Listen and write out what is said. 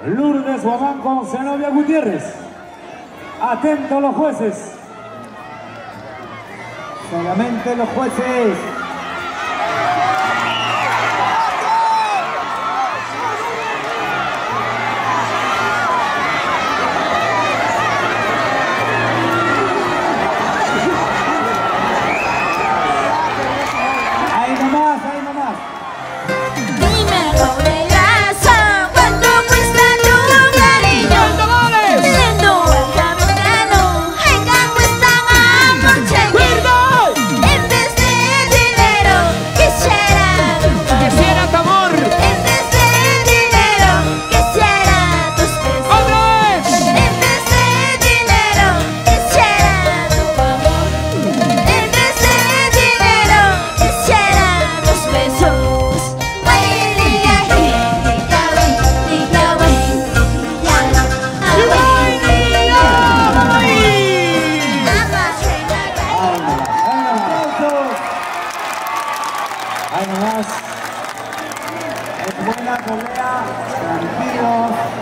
Lourdes Guamán con Zenobia Gutiérrez. Atentos los jueces. Solamente los jueces. Ahí nomás, ahí nomás. Dime corazón, ¿cuánto cuesta tu cariño? Siendo el caminano, hay que cuesta amor chequero. En vez de dinero, quisiera tu amor. En vez de dinero, quisiera tus besos. En vez de dinero, quisiera tu amor. En vez de dinero, quisiera tus besos. Ahí nomás. Es buena pelea, tranquilos.